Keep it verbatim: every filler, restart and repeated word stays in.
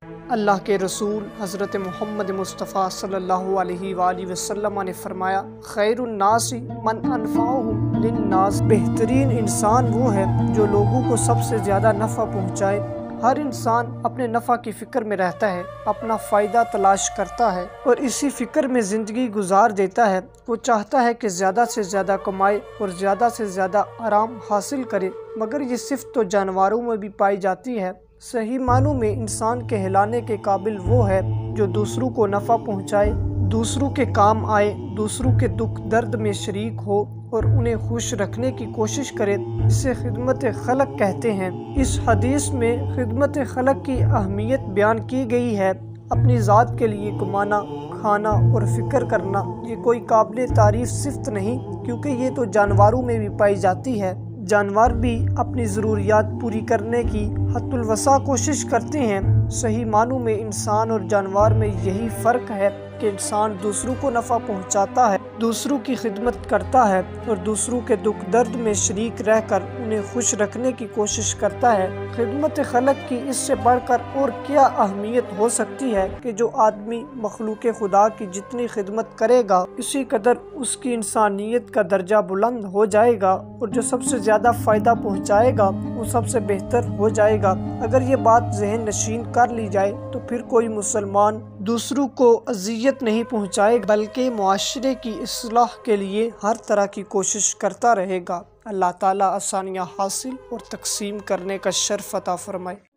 अल्लाह के रसूल हज़रत मोहम्मद मुस्तफ़ा सल्लल्लाहु अलैहि वसल्लम ने फरमाया, खैरुन्नासी मन अनफ़अहुम लिन्नास, बेहतरीन इंसान वो है जो लोगों को सबसे ज़्यादा नफ़ा पहुँचाए। हर इंसान अपने नफ़ा की फ़िक्र में रहता है, अपना फ़ायदा तलाश करता है और इसी फ़िक्र में ज़िंदगी गुजार देता है। वो चाहता है कि ज़्यादा से ज़्यादा कमाए और ज़्यादा से ज़्यादा आराम हासिल करे, मगर ये सिर्फ तो जानवरों में भी पाई जाती है। सही मानों में इंसान कहलाने के काबिल वो है जो दूसरों को नफ़ा पहुँचाए, दूसरों के काम आए, दूसरों के दुख दर्द में शरीक हो और उन्हें खुश रखने की कोशिश करे। इसे खिदमत खलक कहते हैं। इस हदीस में खिदमत खलक की अहमियत बयान की गई है। अपनी ज़ात के लिए कमाना, खाना और फिक्र करना ये कोई काबिल तारीफ सिफ्त नहीं, क्योंकि ये तो जानवरों में भी पाई जाती है। जानवर भी अपनी ज़रूरियात पूरी करने की हद्दुल वसा कोशिश करते हैं। सही मानों में इंसान और जानवर में यही फ़र्क है कि इंसान दूसरों को नफ़ा पहुंचाता है, दूसरों की खिदमत करता है और दूसरों के दुख दर्द में शरीक रहकर उन्हें खुश रखने की कोशिश करता है। खिदमत खलक की इससे बढ़कर और क्या अहमियत हो सकती है कि जो आदमी मखलूक खुदा की जितनी खिदमत करेगा, इसी कदर उसकी इंसानियत का दर्जा बुलंद हो जाएगा और जो सबसे ज़्यादा फ़ायदा पहुँचाएगा वो सबसे बेहतर हो जाएगा। अगर ये बात ज़हन नशीन कर ली जाए तो फिर कोई मुसलमान दूसरों को अज़ियत नहीं पहुँचाएगा, बल्कि मुआशरे की इस्लाह के लिए हर तरह की कोशिश करता रहेगा। अल्लाह ताला आसानियाँ हासिल और तकसीम करने का शर्फ अता फरमाए।